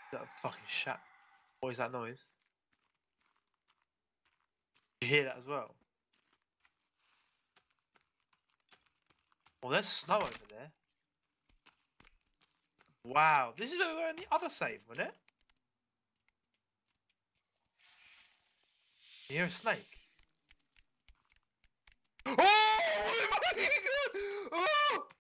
That fucking shat. What is that noise? Did you hear that as well? Well, there's snow over there. Wow, this is where we were in the other save, wasn't it? You hear a snake?